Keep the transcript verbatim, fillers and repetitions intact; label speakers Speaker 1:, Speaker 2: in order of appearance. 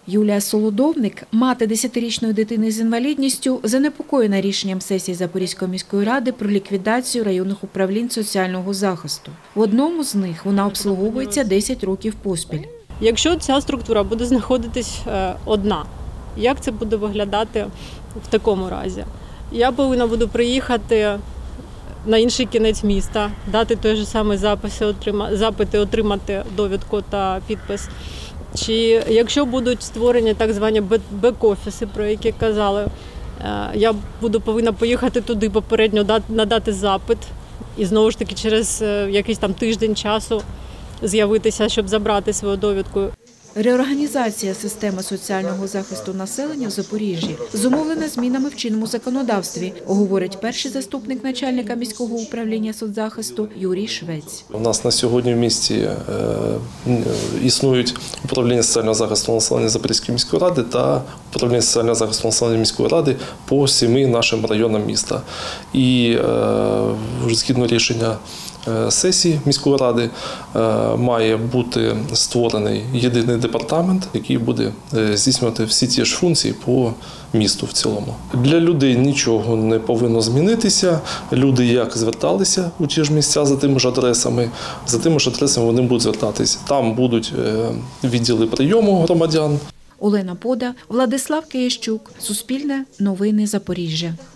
Speaker 1: Юлія Солодовник, мати десятирічної дитини з інвалідністю, занепокоєна рішенням сесії Запорізької міської ради про ліквідацію районних управлінь соціального захисту. В одному з них вона обслуговується десять років поспіль.
Speaker 2: Якщо ця структура буде знаходитись одна, як це буде виглядати в такому разі? Я повинна буду приїхати на інший кінець міста, дати той же самий запити, отримати довідку та підпис. Чи якщо будуть створені так звані бек-офіси, про які казали, я буду повинна поїхати туди попередньо, надати запит і знову ж таки через якийсь там тиждень часу з'явитися, щоб забрати свою довідку.
Speaker 1: Реорганізація системи соціального захисту населення в Запоріжжі зумовлена змінами в чинному законодавстві, говорить перший заступник начальника міського управління соцзахисту Юрій Швець.
Speaker 3: У нас на сьогодні в місті існують управління соціального захисту населення Запорізької міської ради та управління соціального захисту населення міської ради по семи нашим районам міста. І згідно рішення сесії міської ради має бути створений єдиний департамент, який буде здійснювати всі ті ж функції по місту в цілому. Для людей нічого не повинно змінитися. Люди як зверталися у ті ж місця за тими ж адресами, за тими ж адресами вони будуть звертатися. Там будуть відділи прийому громадян.
Speaker 1: Олена Пода, Владислав Киящук, Суспільне новини Запоріжжя.